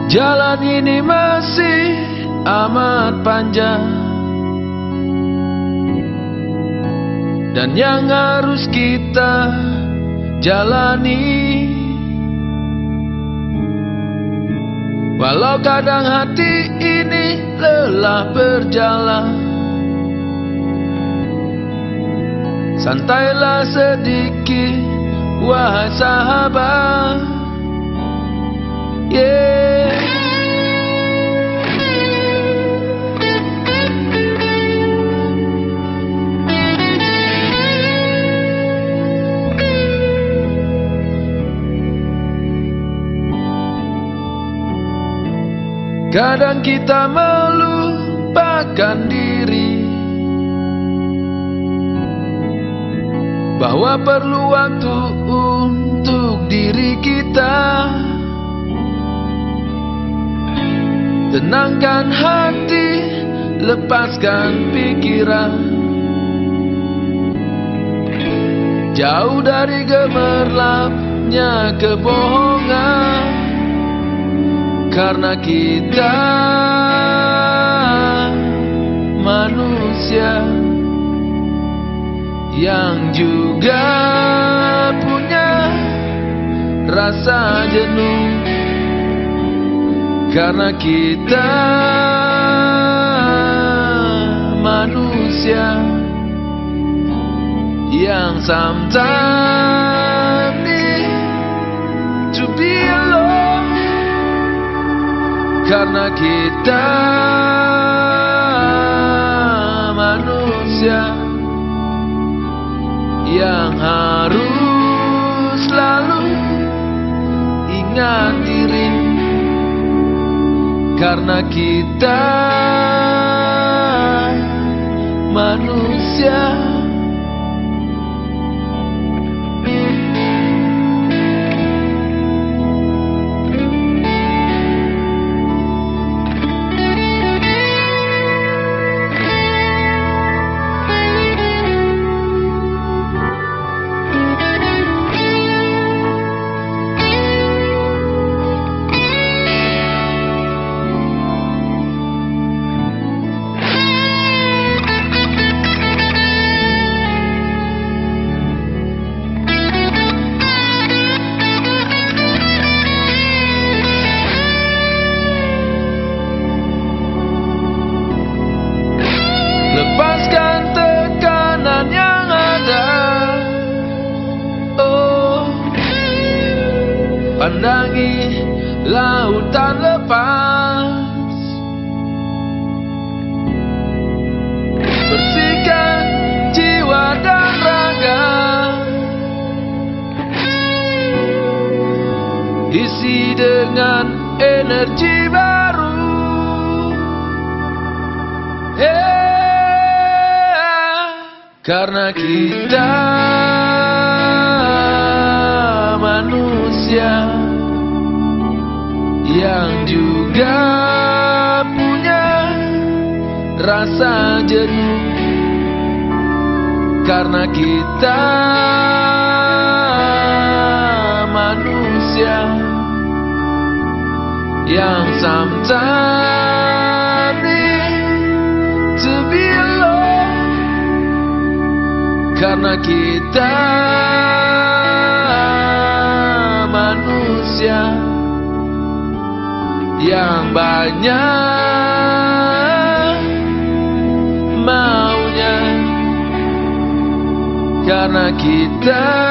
Jalan ini masih amat panjang, dan yang harus kita jalani. Walau kadang hati ini lelah berjalan, santailah sedikit wahai sahabat. Kadang kita melupakan diri, bahwa perlu waktu untuk diri kita. Tenangkan hati, lepaskan pikiran, jauh dari gemerlapnya kebohongan. Karena kita manusia yang juga punya rasa jenuh. Karena kita manusia yang sometimes need to be alone. Karena kita manusia yang harus selalu ingat diri. Karena kita manusia. Lepaskan tekanan yang ada. Oh, pandangi lautan lepas. Bersihkan jiwa dan raga. Isi dengan energi baru. Karena kita manusia yang juga punya rasa jenuh. Karena kita manusia yang sometimes need to be alone. Karena kita manusia yang banyak maunya. Karena kita